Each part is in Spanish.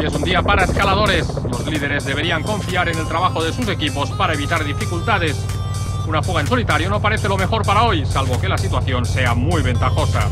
Hoy es un día para escaladores. Los líderes deberían confiar en el trabajo de sus equipos para evitar dificultades. Una fuga en solitario no parece lo mejor para hoy, salvo que la situación sea muy ventajosa.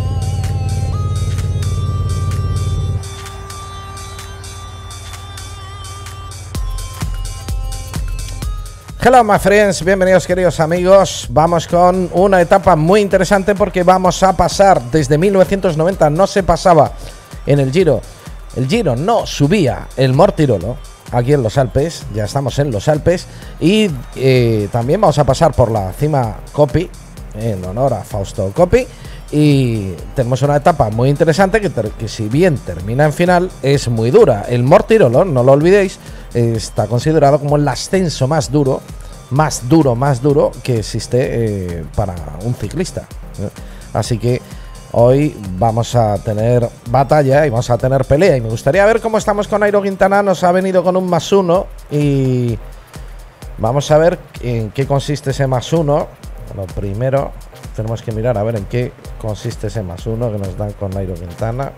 Hello my friends, bienvenidos queridos amigos. Vamos con una etapa muy interesante porque vamos a pasar desde 1990, no se pasaba en el Giro. El Giro no subía el Mortirolo aquí en los Alpes, ya estamos en los Alpes. Y también vamos a pasar por la cima Coppi, en honor a Fausto Coppi. Y tenemos una etapa muy interesante que si bien termina en final, es muy dura. El Mortirolo, no lo olvidéis, está considerado como el ascenso más duro que existe para un ciclista. Así que hoy vamos a tener batalla y vamos a tener pelea. Y me gustaría ver cómo estamos con Nairo Quintana. Nos ha venido con un +1 y vamos a ver en qué consiste ese +1. Lo primero tenemos que mirar a ver en qué consiste ese +1 que nos dan con Nairo Quintana.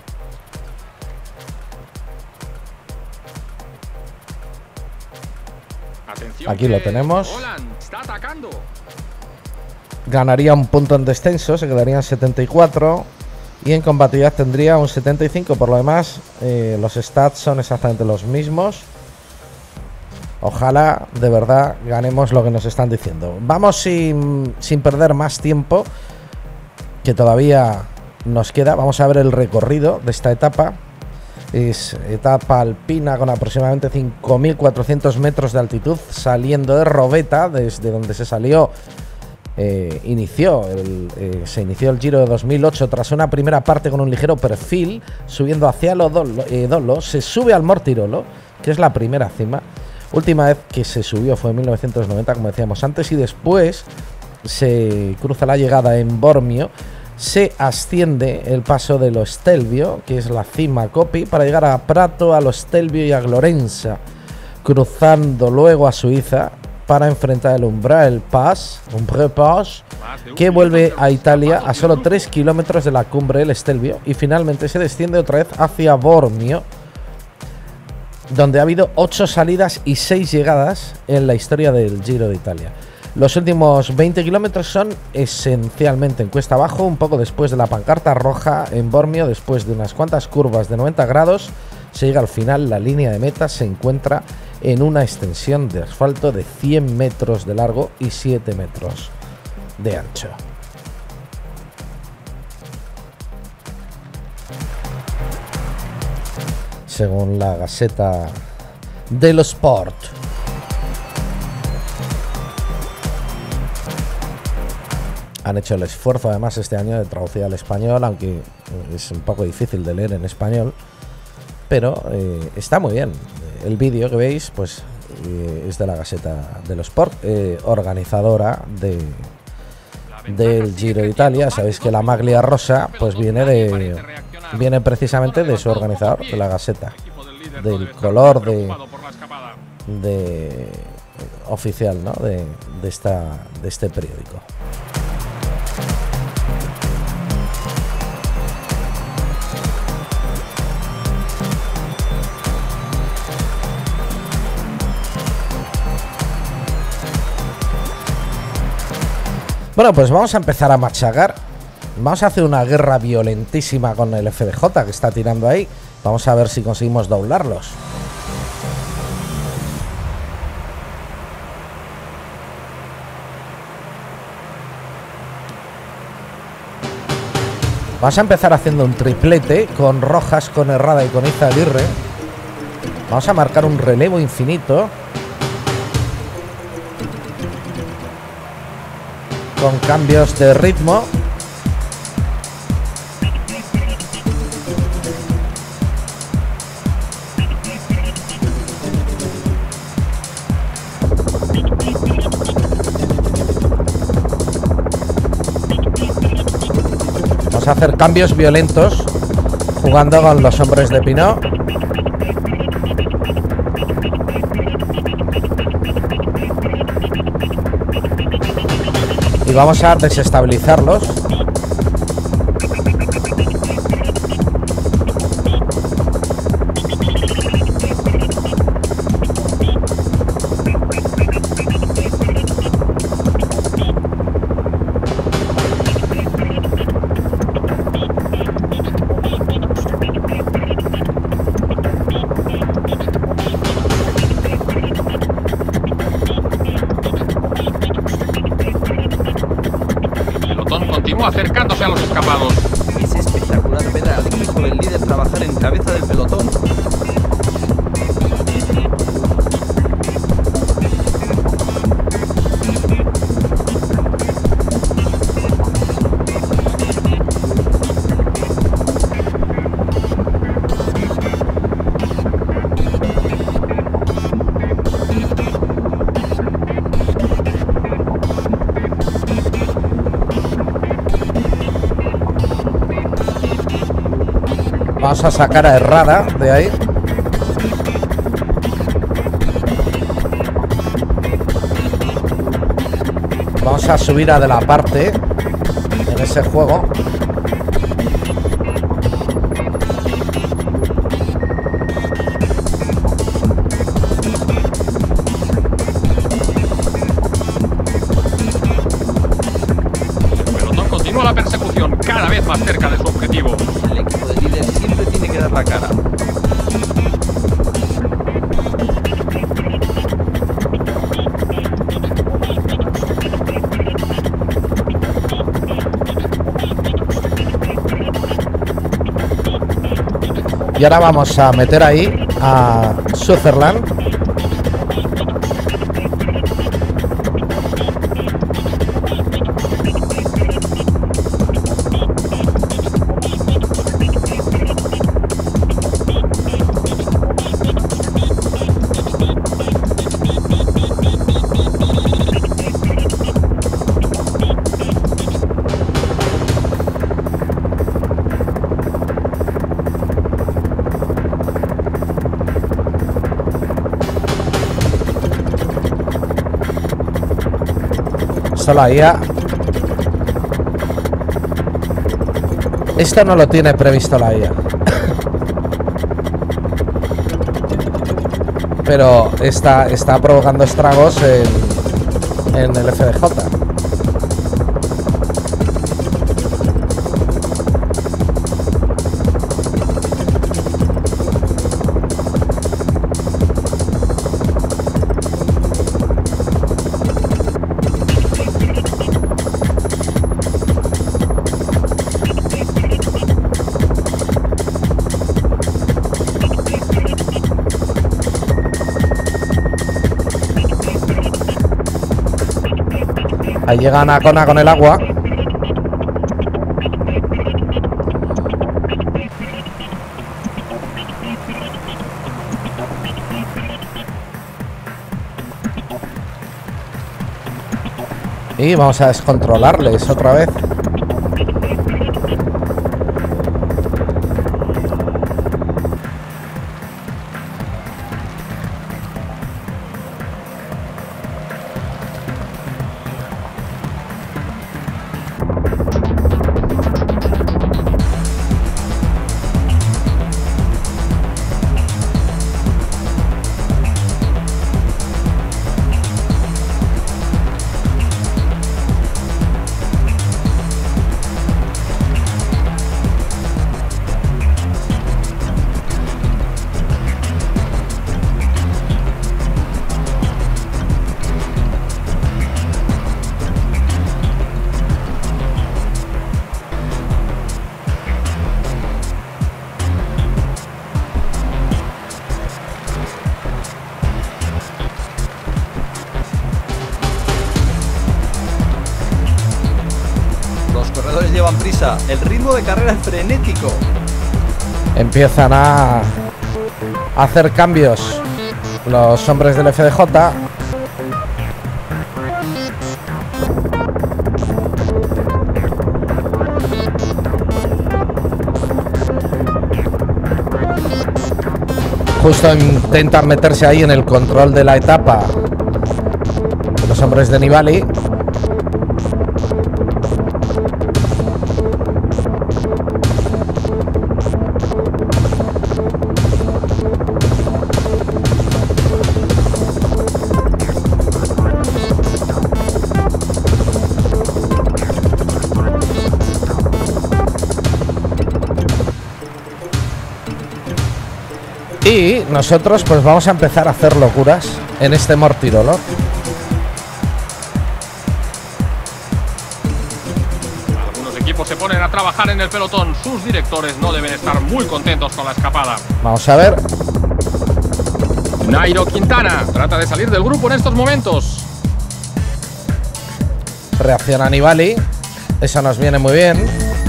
Aquí lo tenemos. Ganaría un punto en descenso, se quedaría en 74. Y en combatividad tendría un 75. Por lo demás, los stats son exactamente los mismos. Ojalá de verdad ganemos lo que nos están diciendo. Vamos sin perder más tiempo, que todavía nos queda. Vamos a ver el recorrido de esta etapa. Es etapa alpina con aproximadamente 5.400 metros de altitud, saliendo de Robeta, desde donde se salió. Se inició el Giro de 2008 tras una primera parte con un ligero perfil, subiendo hacia Dolo. Se sube al Mortirolo, que es la primera cima. Última vez que se subió fue en 1990, como decíamos antes, y después se cruza la llegada en Bormio. Se asciende el paso de Lo Stelvio, que es la cima Coppi, para llegar a Prato, a Lo Stelvio y a Glorenza, cruzando luego a Suiza para enfrentar el Umbrail Pass, que vuelve a Italia a solo 3 kilómetros de la cumbre del Stelvio, y finalmente se desciende otra vez hacia Bormio, donde ha habido 8 salidas y 6 llegadas en la historia del Giro de Italia. Los últimos 20 kilómetros son esencialmente en cuesta abajo, un poco después de la pancarta roja en Bormio. Después de unas cuantas curvas de 90 grados, se llega al final. La línea de meta se encuentra en una extensión de asfalto de 100 metros de largo y 7 metros de ancho. Según la Gazzetta dello Sport. Han hecho el esfuerzo además este año de traducir al español, aunque es un poco difícil de leer en español, pero está muy bien. El vídeo que veis pues es de la Gazzetta dello Sport, organizadora del Giro de Italia. Sabéis que la maglia rosa pues viene precisamente de su organizador, de la Gazzetta, del color de oficial, ¿no? de este periódico. Bueno, pues vamos a empezar a machacar. Vamos a hacer una guerra violentísima con el FDJ que está tirando ahí. Vamos a ver si conseguimos doblarlos. Vamos a empezar haciendo un triplete con Rojas, con Herrada y con Izaguirre. Vamos a marcar un relevo infinito con cambios de ritmo. Vamos a hacer cambios violentos jugando con los hombres de Pinot. Y vamos a desestabilizarlos. escapados. Es espectacular ver al equipo del líder trabajar en cabeza del pelotón. Vamos a sacar a Herrada de ahí. Vamos a subir a De la Parte en ese juego. El pelotón continúa la persecución, cada vez más cerca de su objetivo. El equipo del líder siempre tiene que dar la cara. Y ahora vamos a meter ahí a Sutherland. Esto la IA. Esto no lo tiene previsto la IA. Pero está provocando estragos en el FDJ. Ahí llega Nakona con el agua. Y vamos a descontrolarles otra vez. Llevan prisa, el ritmo de carrera es frenético. Empiezan a hacer cambios los hombres del FDJ. Justo intentan meterse ahí en el control de la etapa los hombres de Nibali. Y nosotros pues vamos a empezar a hacer locuras en este Mortirolo. equipos se ponen a trabajar en el pelotón. Sus directores no deben estar muy contentos con la escapada. Vamos a ver. Nairo Quintana trata de salir del grupo en estos momentos. Reacciona Nibali. Eso nos viene muy bien.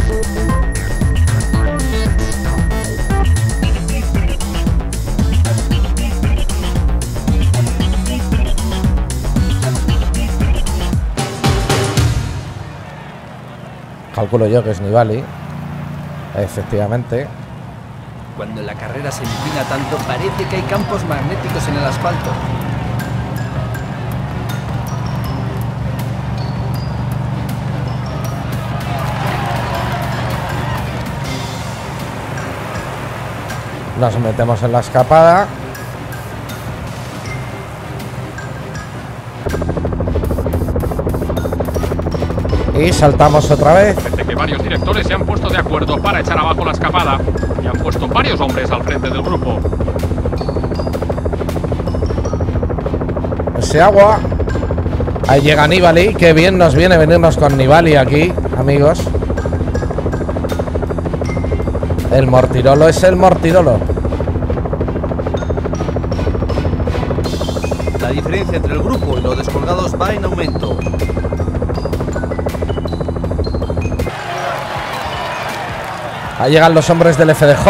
Calculo yo que es Nibali. Efectivamente. Cuando la carrera se empina tanto, parece que hay campos magnéticos en el asfalto. Nos metemos en la escapada. Y saltamos otra vez. Parece que varios directores se han puesto de acuerdo para echar abajo la escapada y han puesto varios hombres al frente del grupo. Ese agua. Ahí llega Nibali. Qué bien nos viene venirnos con Nibali aquí, amigos. El Mortirolo es el Mortirolo. La diferencia entre el grupo y los descolgados va en aumento. Ahí llegan los hombres del FDJ.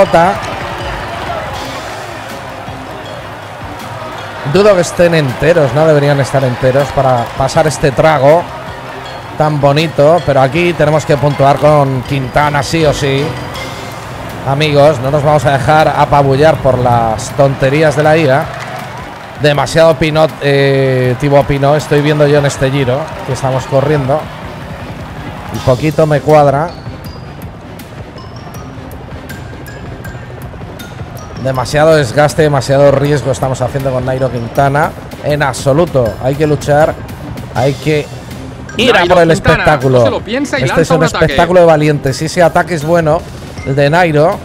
Dudo que estén enteros, no deberían estar enteros para pasar este trago tan bonito. Pero aquí tenemos que puntuar con Quintana sí o sí. Amigos, no nos vamos a dejar apabullar por las tonterías de la IA. Demasiado Pinot, Thibaut Pinot estoy viendo yo en este giro que estamos corriendo. Un poquito me cuadra. Demasiado desgaste, demasiado riesgo estamos haciendo con Nairo Quintana. En absoluto, hay que luchar, hay que ir a por el espectáculo. No se lo piensa y este es lanza un espectáculo de valientes. Si ese ataque es bueno, el de Nairo.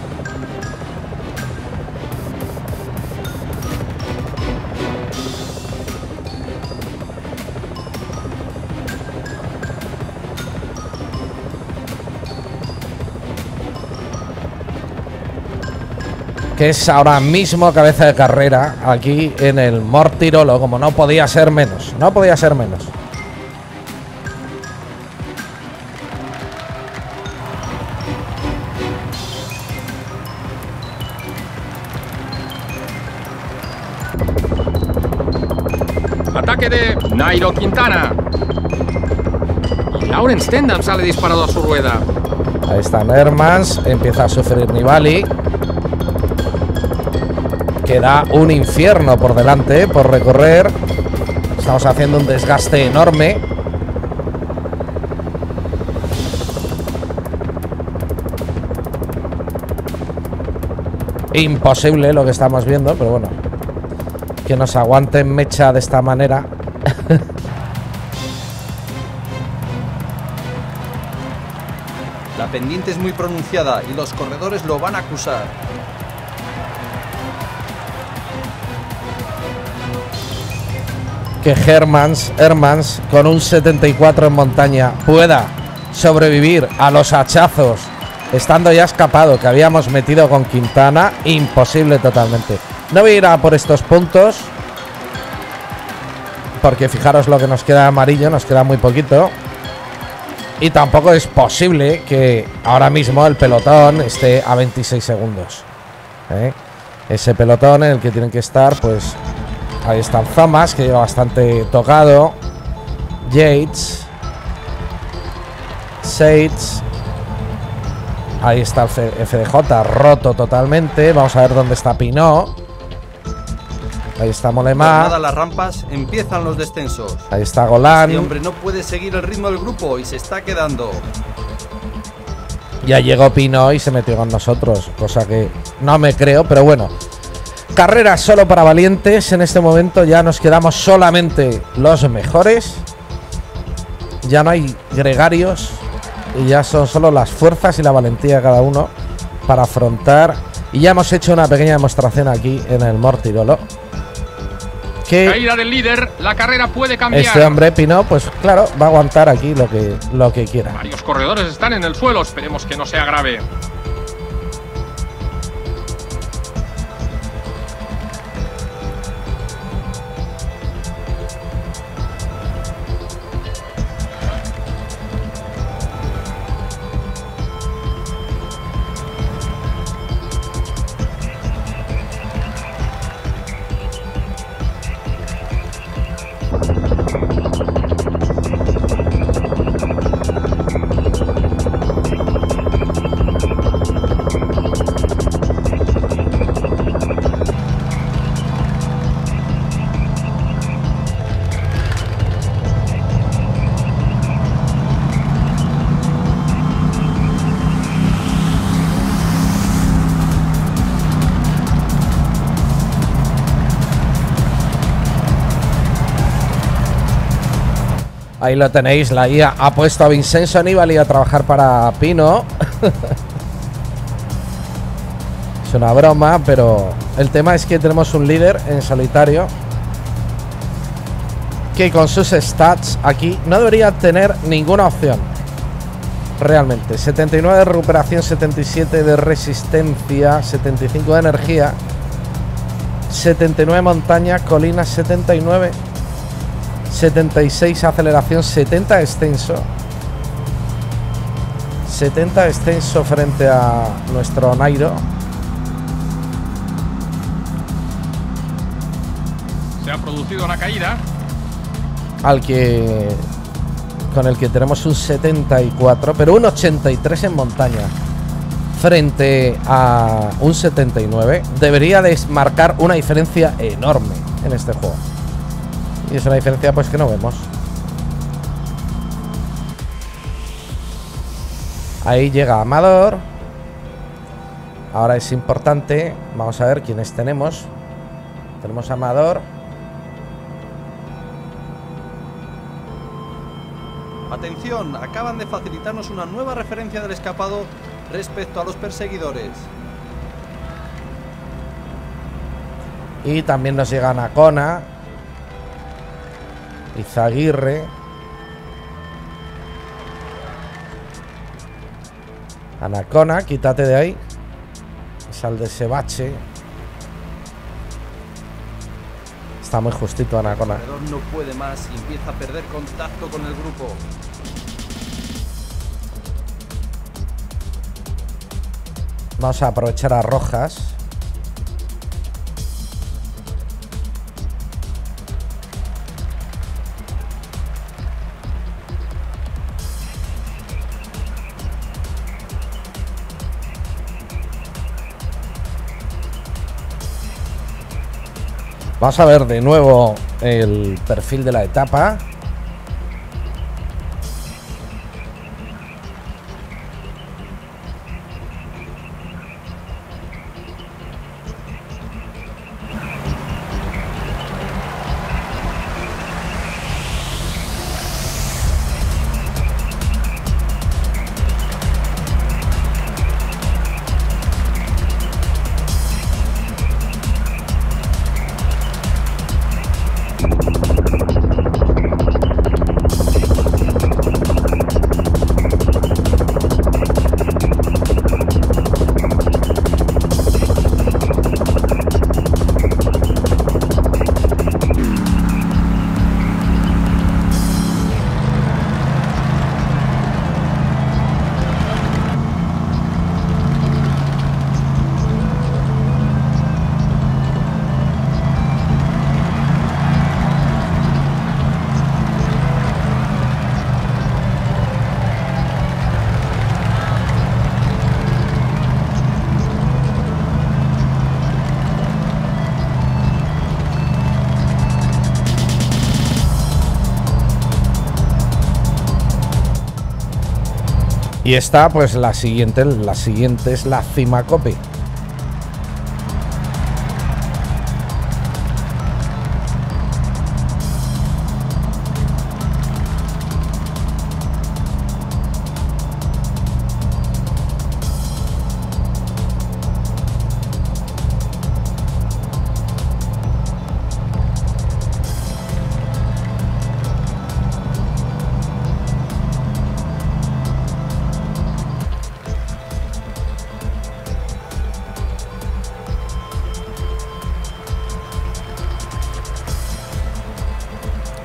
Que es ahora mismo cabeza de carrera aquí en el Mortirolo, como no podía ser menos. No podía ser menos. Ataque de Nairo Quintana. Y Laurens Stendham sale disparado a su rueda. Ahí está Hermans. Empieza a sufrir Nibali. Queda un infierno por delante, por recorrer. Estamos haciendo un desgaste enorme. Imposible lo que estamos viendo, pero bueno. Que nos aguanten mecha de esta manera. La pendiente es muy pronunciada y los corredores lo van a acusar. Que Hermans con un 74 en montaña pueda sobrevivir a los hachazos estando ya escapado que habíamos metido con Quintana. Imposible totalmente. No voy a ir a por estos puntos porque fijaros lo que nos queda amarillo, nos queda muy poquito. Y tampoco es posible que ahora mismo el pelotón esté a 26 segundos. Ese pelotón en el que tienen que estar, pues ahí está Thomas, que lleva bastante tocado. Yates. Seitz. Ahí está el FDJ, roto totalmente. Vamos a ver dónde está Pinot. Ahí está Mollema. Nada las rampas, empiezan los descensos. Ahí está Golan. Este hombre no puede seguir el ritmo del grupo y se está quedando. Ya llegó Pinot y se metió con nosotros, cosa que no me creo, pero bueno. Carrera solo para valientes. En este momento ya nos quedamos solamente los mejores. Ya no hay gregarios. Y ya son solo las fuerzas y la valentía de cada uno para afrontar. Y ya hemos hecho una pequeña demostración aquí en el Mortirolo, que Caída del líder, la carrera puede cambiar. este hombre, Pinot, pues claro, va a aguantar aquí lo que quiera. Varios corredores están en el suelo, esperemos que no sea grave. Ahí lo tenéis, la IA ha puesto a Vincenzo Nibali a trabajar para Pinot. Es una broma, pero el tema es que tenemos un líder en solitario que con sus stats aquí no debería tener ninguna opción. Realmente, 79 de recuperación, 77 de resistencia, 75 de energía, 79 montaña, colina 79, 76 aceleración, 70 descenso, 70 descenso frente a nuestro Nairo. Se ha producido una caída. Con el que tenemos un 74, pero un 83 en montaña frente a un 79 debería marcar una diferencia enorme en este juego, y es una diferencia pues que no vemos. Ahí llega Amador. Ahora es importante, vamos a ver quiénes tenemos. Tenemos a Amador. Atención, acaban de facilitarnos una nueva referencia del escapado respecto a los perseguidores. Y también nos llega Nacona, Izaguirre, Anacona, quítate de ahí. Sal de ese bache. Está muy justito Anacona. El corredor no puede más y empieza a perder contacto con el grupo. Vamos a aprovechar a Rojas. Vamos a ver de nuevo el perfil de la etapa. Y esta, pues la siguiente es la Cima Copy.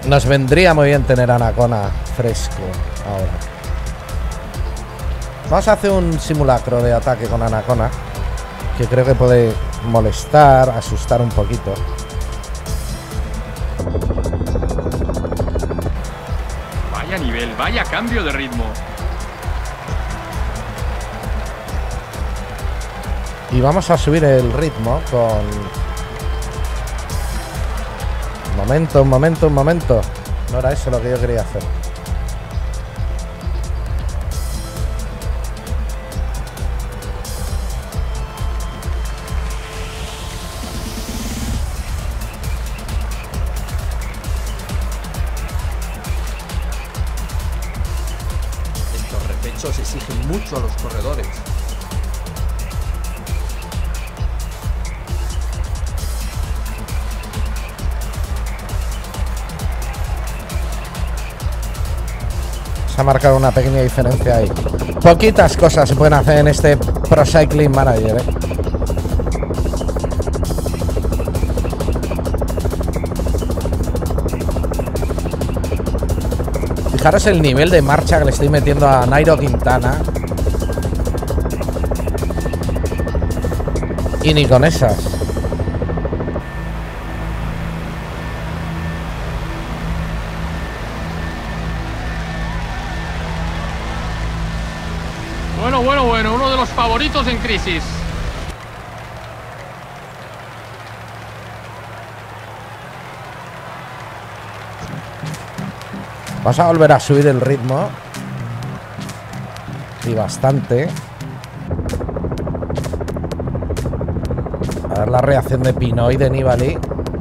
Nos vendría muy bien tener a Anacona fresco ahora. Vamos a hacer un simulacro de ataque con Anacona, que creo que puede molestar, asustar un poquito. Vaya nivel, vaya cambio de ritmo. Y vamos a subir el ritmo con... Un momento. No era eso lo que yo quería hacer. Estos repechos exigen mucho a los corredores. Se ha marcado una pequeña diferencia ahí. Poquitas cosas se pueden hacer en este Pro Cycling Manager, ¿eh? Fijaros el nivel de marcha que le estoy metiendo a Nairo Quintana. Y ni con esas. Bueno, uno de los favoritos en crisis. Vamos a volver a subir el ritmo. Y bastante. A ver la reacción de Pinot y de Nibali.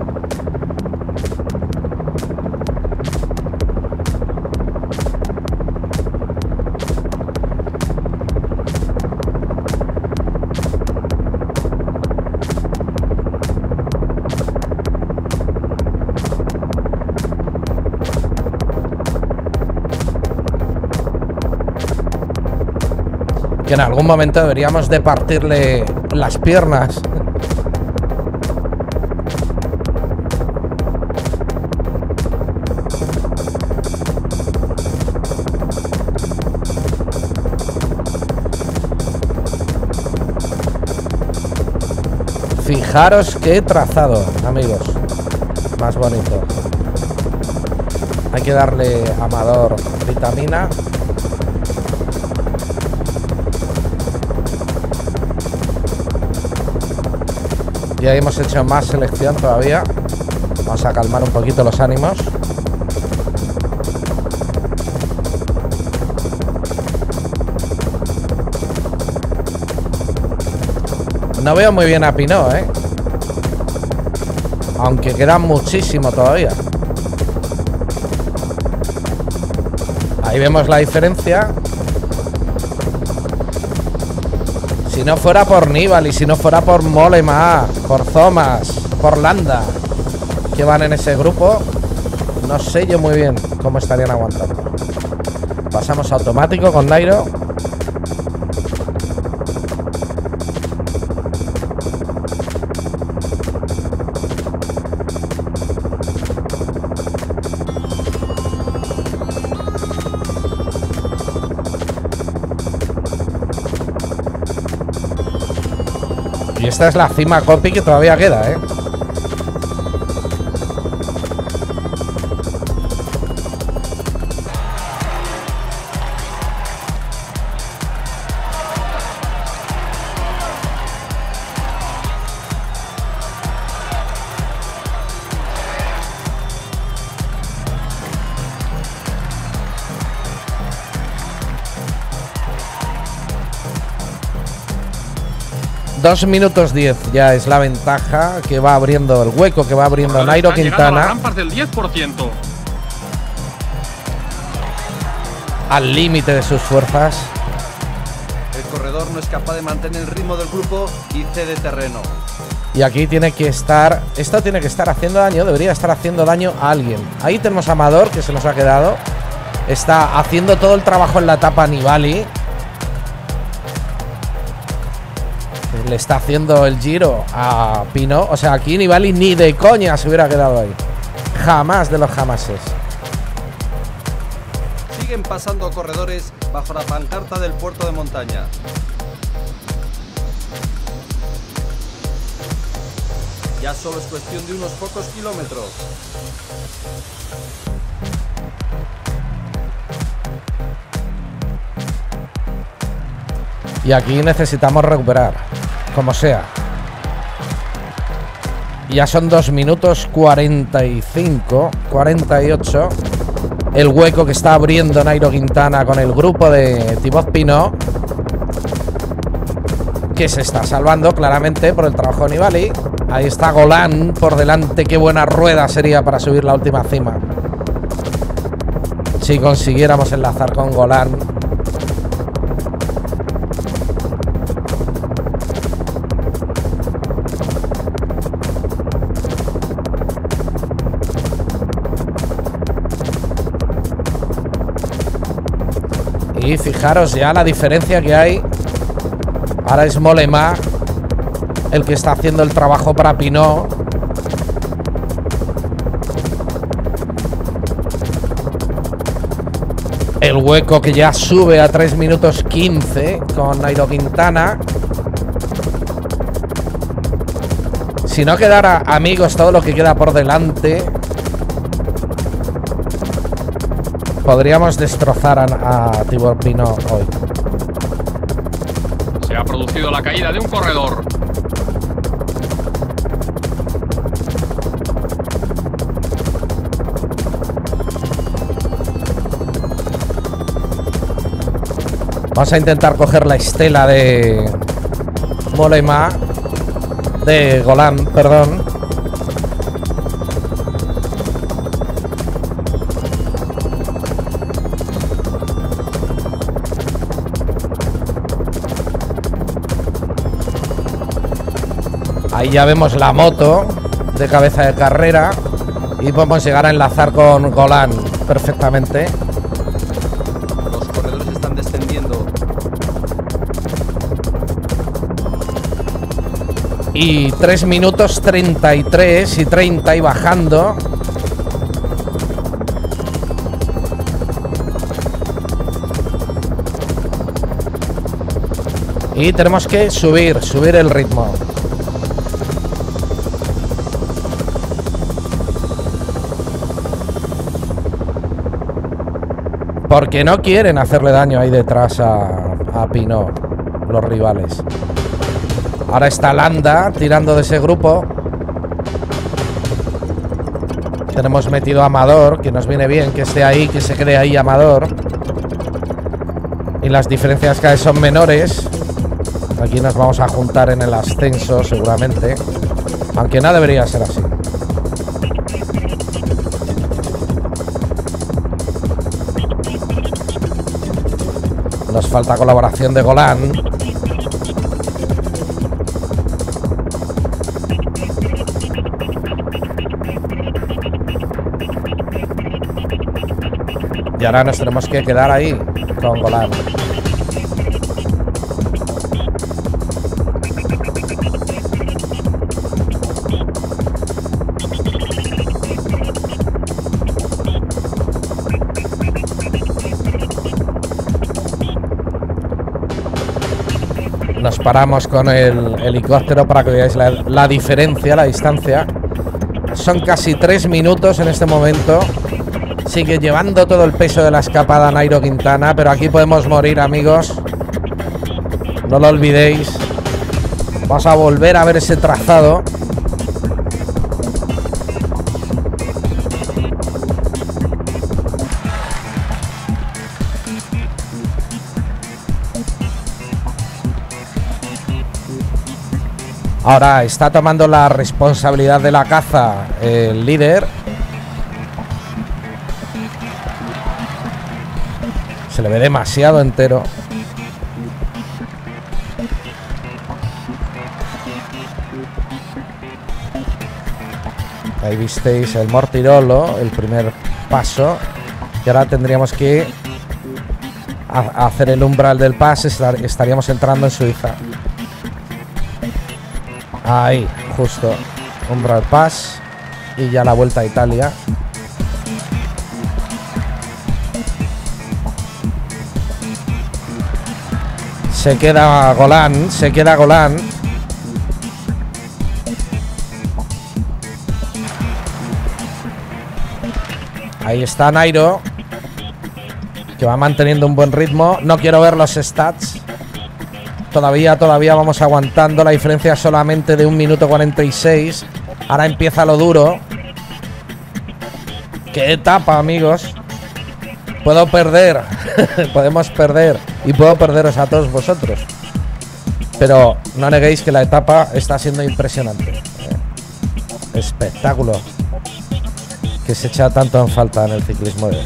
Que en algún momento deberíamos de partirle las piernas. Fijaros qué trazado, amigos. Más bonito. Hay que darle a Amador vitamina. Y ahí hemos hecho más selección todavía. Vamos a calmar un poquito los ánimos. No veo muy bien a Pinot, ¿eh? Aunque queda muchísimo todavía. Ahí vemos la diferencia. Si no fuera por Nibali, si no fuera por Mollema, por Thomas, por Landa, que van en ese grupo, no sé yo muy bien cómo estarían aguantando. Pasamos a automático con Nairo. Y esta es la cima copy que todavía queda, ¿eh? Dos minutos 10 ya es la ventaja que va abriendo, el hueco que va abriendo Nairo Quintana. Rampas del 10%. Al límite de sus fuerzas. El corredor no es capaz de mantener el ritmo del grupo y cede terreno. Y aquí tiene que estar, esto tiene que estar haciendo daño, debería estar haciendo daño a alguien. Ahí tenemos a Amador, que se nos ha quedado. Está haciendo todo el trabajo en la etapa Nibali. Le está haciendo el giro a Pinot. O sea, aquí Nibali ni de coña se hubiera quedado ahí. jamás de los jamases. Siguen pasando corredores bajo la pancarta del puerto de montaña. Ya solo es cuestión de unos pocos kilómetros. Y aquí necesitamos recuperar, como sea. Ya son 2 minutos 45, 48. El hueco que está abriendo Nairo Quintana con el grupo de Thibaut Pinot, que se está salvando claramente por el trabajo de Nibali. Ahí está Golan por delante. Qué buena rueda sería para subir la última cima si consiguiéramos enlazar con Golan. Y fijaros ya la diferencia que hay. Ahora es Mollema el que está haciendo el trabajo para Pinot. El hueco que ya sube a 3 minutos 15 con Nairo Quintana. Si no quedara, amigos, todo lo que queda por delante, podríamos destrozar a Thibaut Pinot hoy. Se ha producido la caída de un corredor. Vamos a intentar coger la estela de Mollema, de Golan, perdón. Ahí ya vemos la moto de cabeza de carrera y podemos llegar a enlazar con Golan perfectamente. Los corredores están descendiendo. Y 3 minutos 33 y 30 y bajando. Y tenemos que subir el ritmo. Porque no quieren hacerle daño ahí detrás a Pinot, los rivales. Ahora está Landa tirando de ese grupo. Tenemos metido a Amador, que nos viene bien que esté ahí, que se quede ahí Amador. Y las diferencias cada vez son menores. Aquí nos vamos a juntar en el ascenso seguramente, aunque no debería ser así. Nos falta colaboración de Golan. Y ahora nos tenemos que quedar ahí con Golan. Nos paramos con el helicóptero para que veáis la diferencia, la distancia. Son casi 3 minutos en este momento. Sigue llevando todo el peso de la escapada Nairo Quintana, pero aquí podemos morir, amigos. No lo olvidéis. Vamos a volver a ver ese trazado. Ahora está tomando la responsabilidad de la caza el líder. Se le ve demasiado entero. Ahí visteis el Mortirolo, el primer paso. Y ahora tendríamos que hacer el umbral del pass. Estaríamos entrando en Suiza. Ahí, justo. Umbral pass. y ya la Vuelta a Italia. Se queda Golán, se queda Golán. Ahí está Nairo, que va manteniendo un buen ritmo. No quiero ver los stats. Todavía vamos aguantando. La diferencia es solamente de 1 minuto 46. Ahora empieza lo duro. ¡Qué etapa, amigos! Puedo perder. Podemos perder. Y puedo perderos a todos vosotros. Pero no neguéis que la etapa está siendo impresionante. Espectáculo que se echa tanto en falta en el ciclismo de hoy.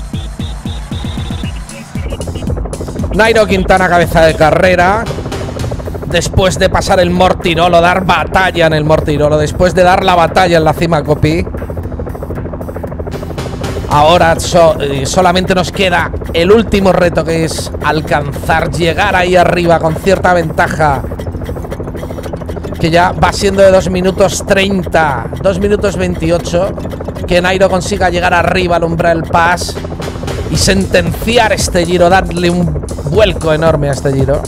Nairo Quintana, cabeza de carrera. Después de pasar el Mortirolo, dar batalla en el Mortirolo, después de dar la batalla en la cima Coppi, ahora solamente nos queda el último reto, que es alcanzar, llegar ahí arriba con cierta ventaja, que ya va siendo de 2 minutos 30, 2 minutos 28, que Nairo consiga llegar arriba al Umbral Pass y sentenciar este Giro, darle un vuelco enorme a este Giro.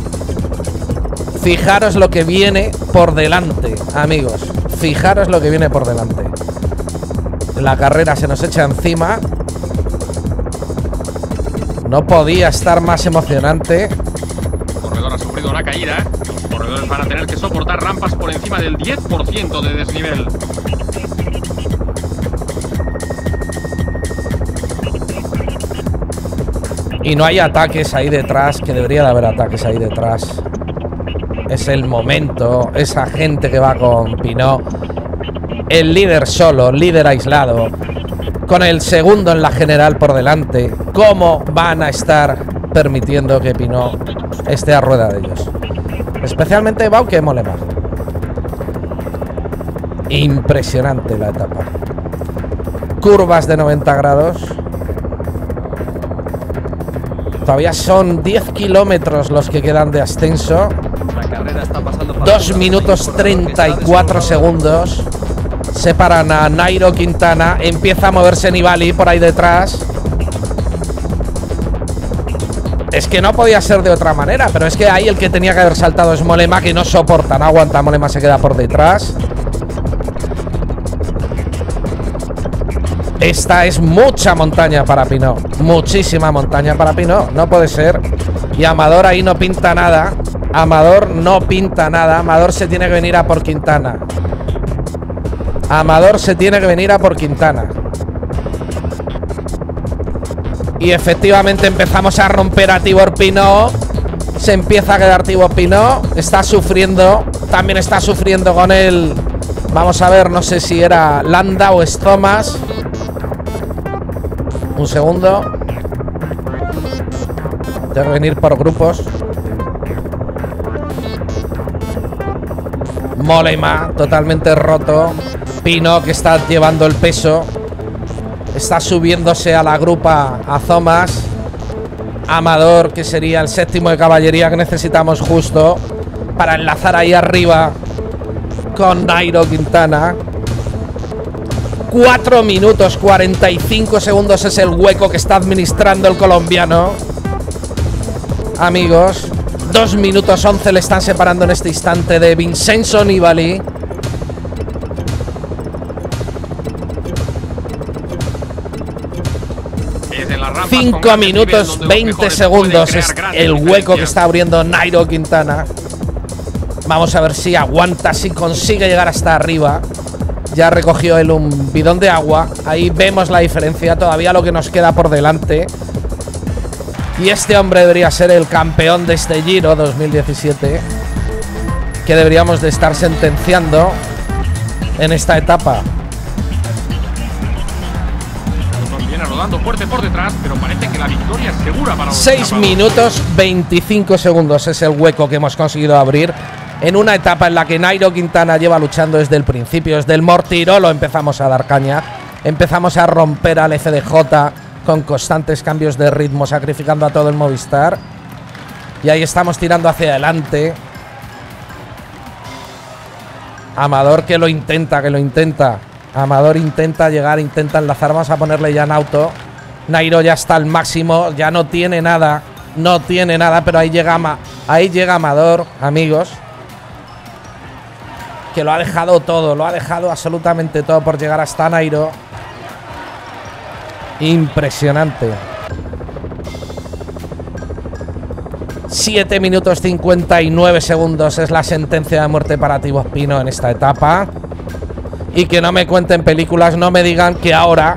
Fijaros lo que viene por delante, amigos. Fijaros lo que viene por delante. La carrera se nos echa encima. No podía estar más emocionante. El corredor ha sufrido una caída. Los corredores van a tener que soportar rampas por encima del 10% de desnivel. Y no hay ataques ahí detrás, que debería de haber ataques ahí detrás. Es el momento, esa gente que va con Pinot, el líder solo, líder aislado, con el segundo en la general por delante. ¿Cómo van a estar permitiendo que Pinot esté a rueda de ellos? Especialmente Bauke Mollema. Impresionante la etapa. Curvas de 90 grados. Todavía son 10 kilómetros los que quedan de ascenso. 2 minutos 34 segundos separan a Nairo Quintana. Empieza a moverse Nibali por ahí detrás. Es que no podía ser de otra manera, pero es que ahí el que tenía que haber saltado es Mollema, que no soporta, no aguanta. Mollema se queda por detrás. Esta es mucha montaña para Pinot. Muchísima montaña para Pinot. No puede ser. Y Amador ahí no pinta nada. Amador no pinta nada. Amador se tiene que venir a por Quintana. Amador se tiene que venir a por Quintana. Y efectivamente empezamos a romper a Thibaut Pinot. Se empieza a quedar Thibaut Pinot. Está sufriendo. También está sufriendo con él. Vamos a ver, no sé si era Landa o es Thomas. Un segundo. Tengo que venir por grupos. Mollema totalmente roto. Pinot, que está llevando el peso, está subiéndose a la grupa a Thomas. Amador, que sería el séptimo de caballería que necesitamos justo para enlazar ahí arriba con Nairo Quintana. 4 minutos 45 segundos es el hueco que está administrando el colombiano. Amigos, 2 minutos 11 le están separando en este instante de Vincenzo Nibali. rampas. 5 minutos 20 segundos es el hueco que está abriendo Nairo Quintana. Vamos a ver si aguanta, si consigue llegar hasta arriba. Ya recogió él un bidón de agua. Ahí vemos la diferencia, todavía lo que nos queda por delante. Y este hombre debería ser el campeón de este Giro 2017, que deberíamos de estar sentenciando en esta etapa. Viene rodando fuerte por detrás, pero parece que la victoria es segura para los 6 minutos 25 segundos es el hueco que hemos conseguido abrir en una etapa en la que Nairo Quintana lleva luchando desde el principio. Desde el Mortirolo empezamos a dar caña, empezamos a romper al FDJ con constantes cambios de ritmo, sacrificando a todo el Movistar. Y ahí estamos tirando hacia adelante. Amador que lo intenta, Amador intenta llegar, intenta enlazar. Vamos a ponerle ya en auto. Nairo ya está al máximo, ya no tiene nada. No tiene nada, pero ahí llega Amador, amigos. Que lo ha dejado todo, lo ha dejado absolutamente todo por llegar hasta Nairo. Impresionante. 7 minutos 59 segundos es la sentencia de muerte para Thibaut Pinot en esta etapa. Y que no me cuenten películas, no me digan que ahora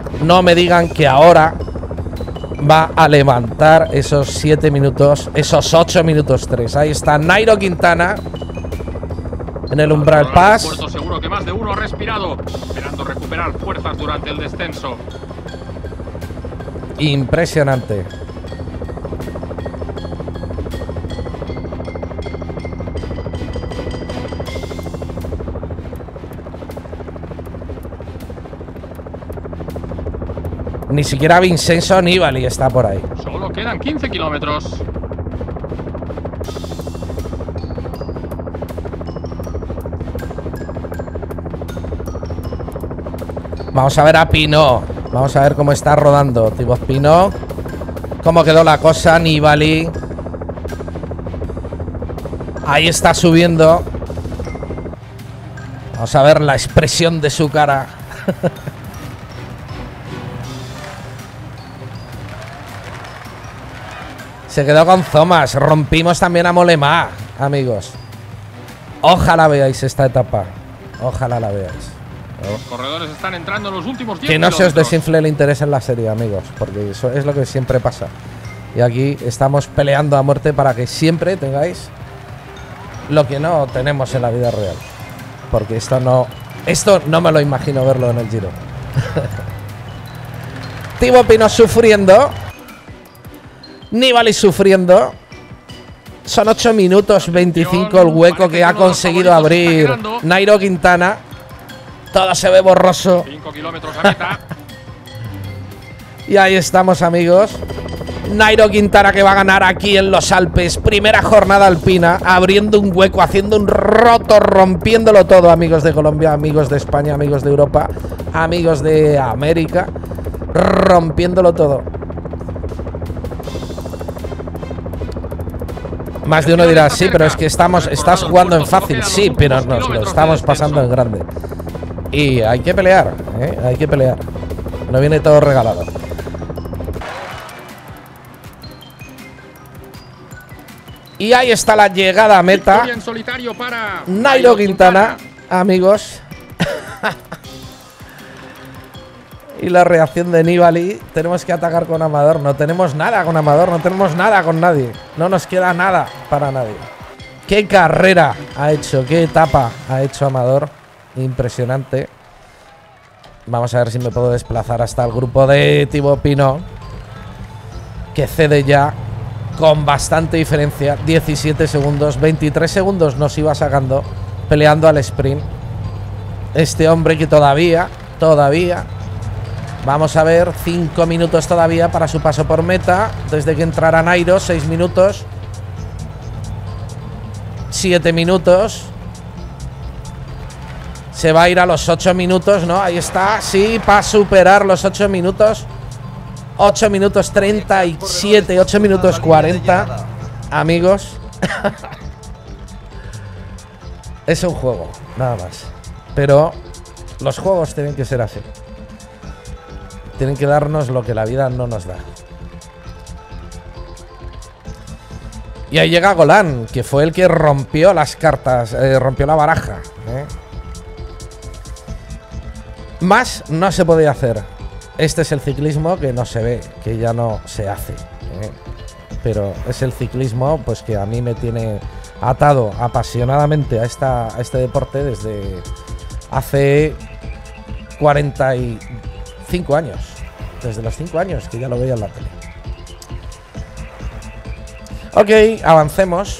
va a levantar esos 7 minutos, esos 8 minutos 3. Ahí está Nairo Quintana en el Umbral Pass. Seguro que más de uno ha respirado, esperando recuperar fuerzas durante el descenso. Impresionante. Ni siquiera Vincenzo Nibali está por ahí. Solo quedan 15 kilómetros. Vamos a ver a Pinot. Vamos a ver cómo está rodando Thibaut Pinot. Cómo quedó la cosa. Nibali. Ahí está subiendo. Vamos a ver la expresión de su cara. Se quedó con Thomas. Rompimos también a Mollema, amigos. Ojalá veáis esta etapa. Ojalá la veáis. Los corredores están entrando en los últimos 10 Que no se os kilómetros. desinfle el interés en la serie, amigos, porque eso es lo que siempre pasa. Y aquí estamos peleando a muerte para que siempre tengáis lo que no tenemos en la vida real. Porque esto no me lo imagino verlo en el Giro. Thibaut Pinot sufriendo. Nibali sufriendo. Son 8 minutos 25 el hueco que ha conseguido abrir Nairo Quintana. Todo se ve borroso. 5 kilómetros a meta. Y ahí estamos, amigos. Nairo Quintana, que va a ganar aquí en los Alpes. Primera jornada alpina, abriendo un hueco, haciendo un roto, rompiéndolo todo, amigos de Colombia, amigos de España, amigos de Europa, amigos de América. Rompiéndolo todo. Más de uno dirá, sí, pero es que estás jugando en fácil. Sí, pero nos lo estamos pasando en grande. Y hay que pelear, hay que pelear. No viene todo regalado. Y ahí está la llegada a meta. En solitario para Nairo Quintana, amigos. Y la reacción de Nibali. Tenemos que atacar con Amador. No tenemos nada con Amador. No tenemos nada con nadie. No nos queda nada para nadie. Qué carrera ha hecho. Qué etapa ha hecho Amador. Impresionante. Vamos a ver si me puedo desplazar hasta el grupo de Thibaut Pinot, que cede ya con bastante diferencia. 17 segundos. 23 segundos nos iba sacando peleando al sprint. Este hombre que todavía vamos a ver, 5 minutos todavía para su paso por meta. Desde que entrara Nairo, 6 minutos. 7 minutos. Se va a ir a los 8 minutos, ¿no? Ahí está, sí, para superar los 8 minutos. 8 minutos 37, 8 minutos 40. Amigos. Es un juego, nada más. Pero los juegos tienen que ser así. Tienen que darnos lo que la vida no nos da. Y ahí llega Golán, que fue el que rompió las cartas, rompió la baraja. Más no se podía hacer. Este es el ciclismo que no se ve, que ya no se hace. Pero es el ciclismo pues que a mí me tiene atado apasionadamente a este deporte desde hace 45 años. Desde los 5 años que ya lo veía en la tele. Ok, avancemos.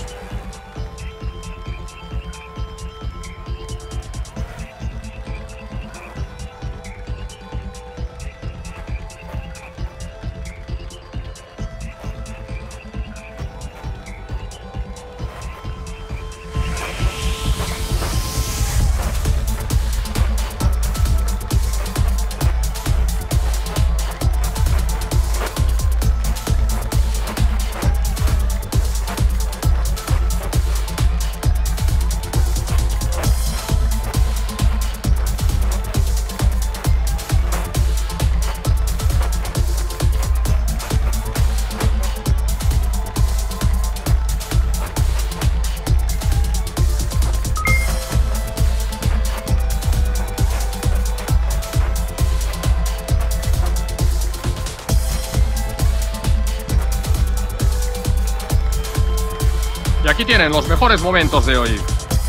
aquí tienen los mejores momentos de hoy.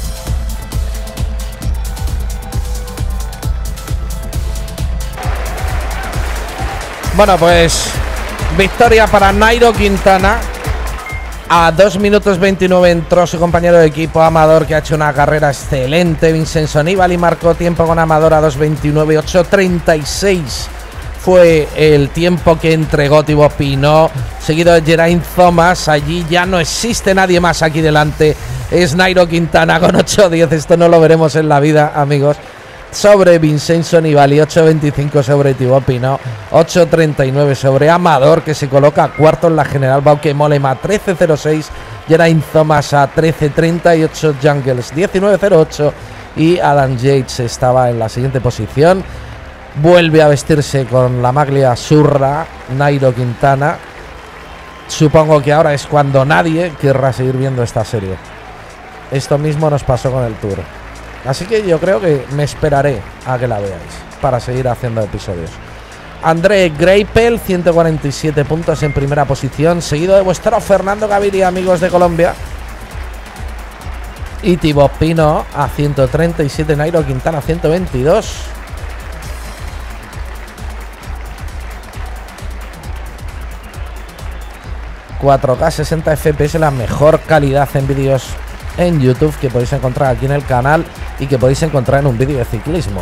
Bueno, pues victoria para Nairo Quintana. A 2 minutos 29 entró su compañero de equipo Amador, que ha hecho una carrera excelente. Vincenzo Nibali marcó tiempo con Amador a 2:29, 8:36 fue el tiempo que entregó Thibaut Pinot, seguido de Geraint Thomas. Allí ya no existe nadie más aquí delante, es Nairo Quintana con 8:10. Esto no lo veremos en la vida, amigos. Sobre Vincenzo Nibali, 8:25 sobre Thibaut Pinot, 8:39 sobre Amador, que se coloca cuarto en la general. Bauke Mollema 13:06, Geraint Thomas a 13:38, Jungels 19:08 y Adam Yates estaba en la siguiente posición. Vuelve a vestirse con la maglia Surra Nairo Quintana. Supongo que ahora es cuando nadie querrá seguir viendo esta serie. Esto mismo nos pasó con el Tour. Así que yo creo que me esperaré a que la veáis para seguir haciendo episodios. André Greipel, 147 puntos en primera posición, seguido de vuestro Fernando Gaviria, amigos de Colombia. Y Thibaut Pinot a 137, Nairo Quintana 122. ...4K 60 FPS, la mejor calidad en vídeos en YouTube que podéis encontrar aquí en el canal y que podéis encontrar en un vídeo de ciclismo.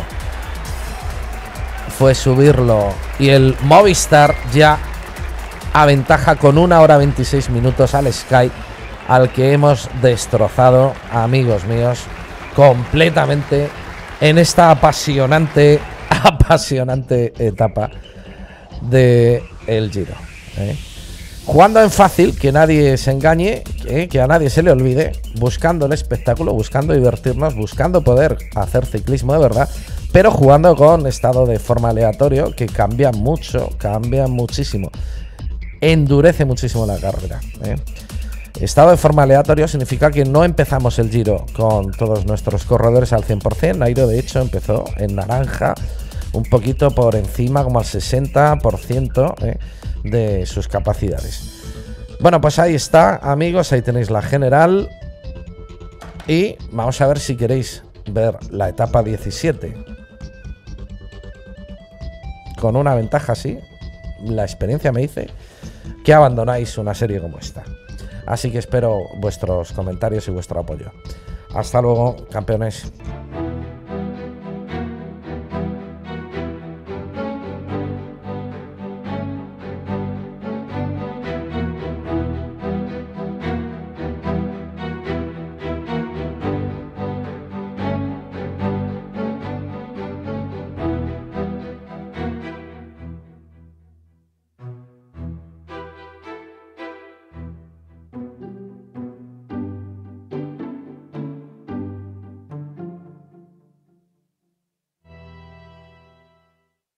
Fue subirlo y el Movistar ya aventaja con 1 hora 26 minutos al Sky, al que hemos destrozado, amigos míos, completamente en esta apasionante etapa de el Giro, Jugando en fácil, que nadie se engañe, que a nadie se le olvide, buscando el espectáculo, buscando divertirnos, buscando poder hacer ciclismo de verdad, pero jugando con estado de forma aleatorio, que cambia mucho, cambia muchísimo, endurece muchísimo la carrera. Estado de forma aleatorio significa que no empezamos el Giro con todos nuestros corredores al 100%. Nairo, de hecho, empezó en naranja, un poquito por encima, como al 60% de sus capacidades. Bueno, pues ahí está, amigos, ahí tenéis la general. Y vamos a ver si queréis ver la etapa 17. Con una ventaja así, la experiencia me dice que abandonáis una serie como esta. Así que espero vuestros comentarios y vuestro apoyo. Hasta luego, campeones.